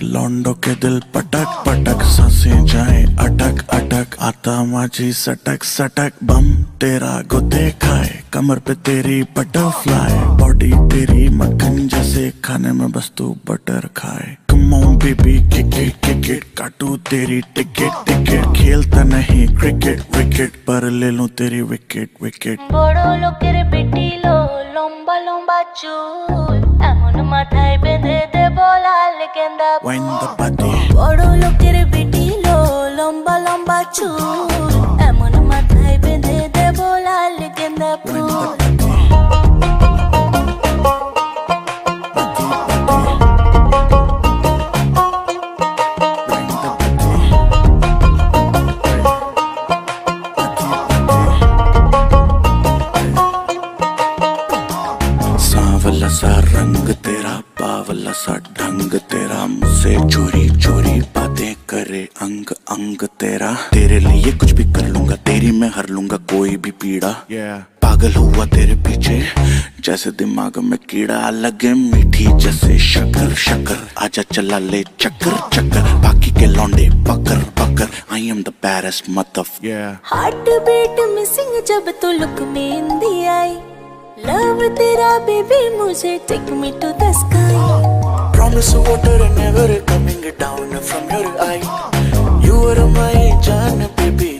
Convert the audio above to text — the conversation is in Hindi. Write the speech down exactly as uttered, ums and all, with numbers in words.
लौंडो के दिल पटक पटक, सांसें जाए अटक अटक, आता माझी सटक सटक, बम तेरा गुते खाए, कमर पे तेरी बटरफ्लाई, बॉडी तेरी मक्खन जैसे, खाने में बस तू बटर खाए। Come on baby kick it kick it, काटू तेरी टिकट टिकट, खेलता नहीं क्रिकेट विकेट, पर ले लूं तेरी विकेट विकेट। বড় লোকের পিটিলো লম্বা লম্বা চুল, এমন মাথায় বেঁধে দেব লাল গেন্দা Wind the ফুল। body, বড় লোকের পিটিলো লম্বা লম্বা চুল, এমন মাথায় বেঁধে দেব লাল গেন্দা wind the ফুল। body, सांवला सा रंग तेरा, बावला सा ढंग तेरा, मुझसे चोरी चोरी बातें करे अंग अंग तेरा, तेरे लिए कुछ भी कर लूंगा, तेरी मैं हर लूंगा कोई भी पीड़ा। yeah. पागल हुआ तेरे पीछे जैसे दिमाग में कीड़ा, लगे मीठी जैसे शक्कर शक्कर, आजा चला ले चक्कर चक्कर, बाकी के लौंडे पकड़ पकड़, I am the baddest mother. Heart beat missing जब तू लुक में इंदी आई, लव तेरा बेबी मुझे take me to the sky. Promise water and never coming down from your eye, you are my जान baby,